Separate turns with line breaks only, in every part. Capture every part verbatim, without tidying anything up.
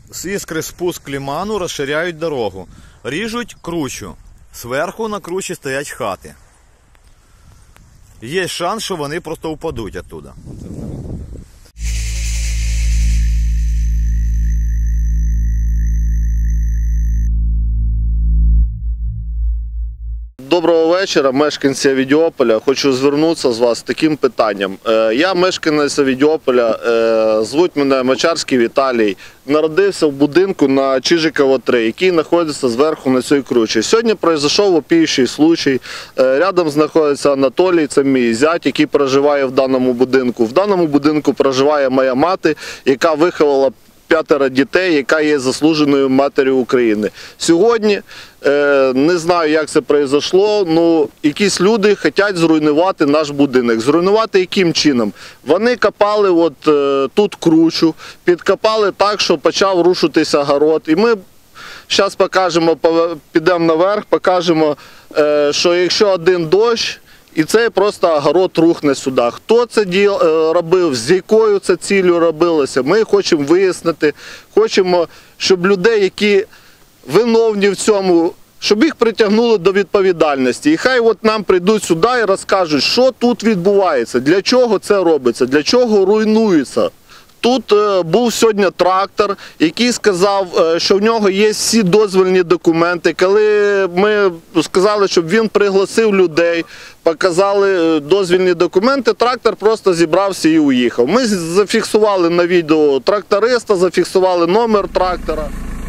з іскри спуск лиману розширяють дорогу. Ріжуть кручу. Зверху на кручі стоять хати. Є шанс, що вони просто впадуть оттуда.
Доброго вечора, мешканці Авідіополя. Хочу звернутися з вас з таким питанням. Я мешканець Авідіополя, звуть мене Мочарський Віталій. Народився в будинку на Чижикова три, який знаходиться зверху на цій кручі. Сьогодні пройшов вопіючий случай. Рядом знаходиться Анатолій, це мій зять, який проживає в даному будинку. В даному будинку проживає моя мати, яка виховала п'ятеро дітей, яка є заслуженою матір'ю України. Сьогодні, е, не знаю, як це пройшло, але якісь люди хочуть зруйнувати наш будинок. Зруйнувати яким чином? Вони копали от, е, тут кручу, підкопали так, що почав рушитися город. І ми зараз покажемо, підемо наверх, покажемо, е, що якщо один дощ, і це просто огород рухне сюди. Хто це діл, робив, з якою це ціллю робилося, ми хочемо вияснити. Хочемо, щоб людей, які виновні в цьому, щоб їх притягнули до відповідальності. І хай от нам прийдуть сюди і розкажуть, що тут відбувається, для чого це робиться, для чого руйнується. Тут був сьогодні трактор, який сказав, що в нього є всі дозвільні документи. Коли ми сказали, щоб він пригласив людей, показали дозвільні документи, трактор просто зібрався і уїхав. Ми зафіксували на відео тракториста, зафіксували номер трактора.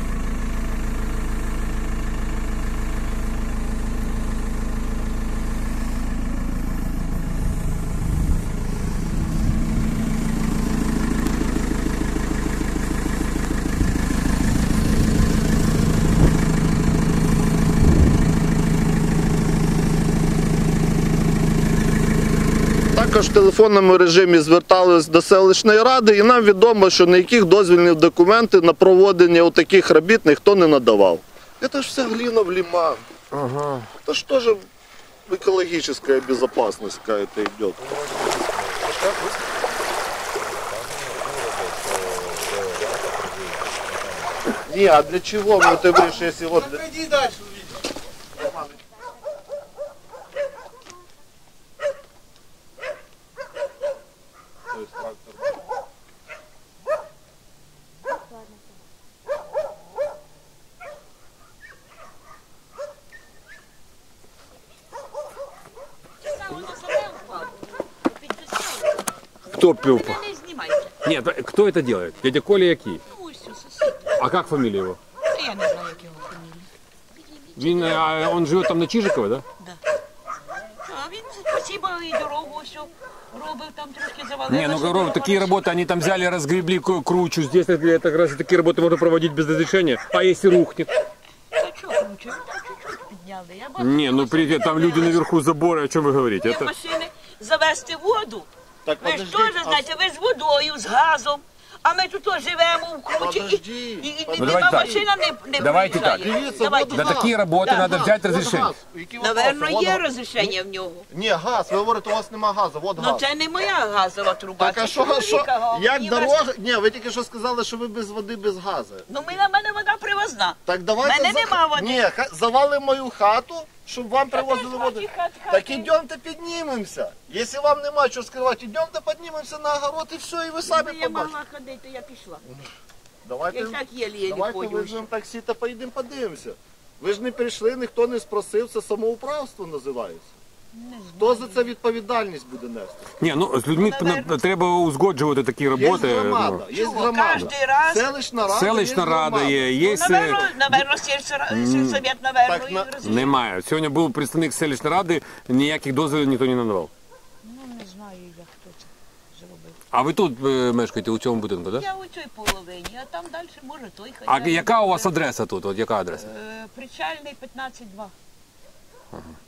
Також в телефонному режимі зверталися до селищної ради, і нам відомо, що ніяких дозвільних документів на проводення таких робіт ніхто не надавав. Це ж все глина в лиман. Ага. Це ж теж екологічна безпечність какая-то йде. Ні, а для чого? Ну, ти говориш, якщо... Вот...
Так иди дальше.
Кто пил? Нет, кто это делает? Дядя Коля який?
Ну, ось сусід.
А как фамилия его?
Я не знаю, як його фамілія.
Він, а он живет там на Чижикова, да?
Да. А він, спасибо, і дорогу ось робив, там трошки завалилося.
Не, ну говорю, такие работы, они там взяли, разгребли кручу, здесь это раз такие работы можно проводить без разрешения, а если рухнет?
Та чого круче? Він так чуть-чуть підняли. Я бачу,
Не, ну при там люди наверху забора, о чем вы говорите?
Як
Это...
машини завести воду.
Так,
Ви ж
подожди,
теж знаєте, ви з водою, з газом. А ми тут теж живемо в кручі,
Подожди.
і, і, і
Ну,
нема
давайте так.
машина не, не
Давайте так.
проїжджає.
Дивіться,
Давайте.
На
воду-
такие работы
Да.
надо взять разрешение.
Наверно, є розрішення в нього.
Ні, газ, ви говорите, у вас нема газу, от
Ну
газ.
це не моя газова труба.
Так, а
це
що, що,
чоловіка,
як
мені
дорога?
вез-
Ні, ви тільки що сказали, що ви без води, без газу.
Ну, ми, на мене вода привозна.
Так давайте
Мене
за-
нема води.
Ні, ха- завалимо мою хату, щоб вам привозили
ж
воду.
ваші хат-
Так
хати.
ідемте піднімемося. Якщо вам нема що скривати, ідемте піднімемося на огород і все, і ви самі
Якби я
побачите.
могла ходити, я пішла.
Давайте,
Я так єлі-єлі
давайте
ходю.
визовемо таксі та поїдемо подивимося. Ви ж не прийшли, ніхто не спросив, це самоуправство називається. Хто за це відповідальність буде нести?
Не, ну з людьми
Наверно.
треба узгоджувати такі
Є
роботи.
громада,
ну.
є
Чого?
громада.
Кожний раз?
Селищна рада,
Селищна
є
рада
громада.
є, є...
Ну, наверно, наверно, сільсовет, наверно,
Так,
і
на-
розуміє.
Немає. Сьогодні був представник селищної ради, ніяких дозволів ніхто не надавав.
Ну, не знаю, як хто це зробив.
А ви тут е, мешкаєте, у цьому будинку, так? Да?
Я у цій половині, а там далі, може, той
А
хазяїн.
яка у вас адреса тут? От яка адреса?
Е, Причальний п'ятнадцять два.
Ага.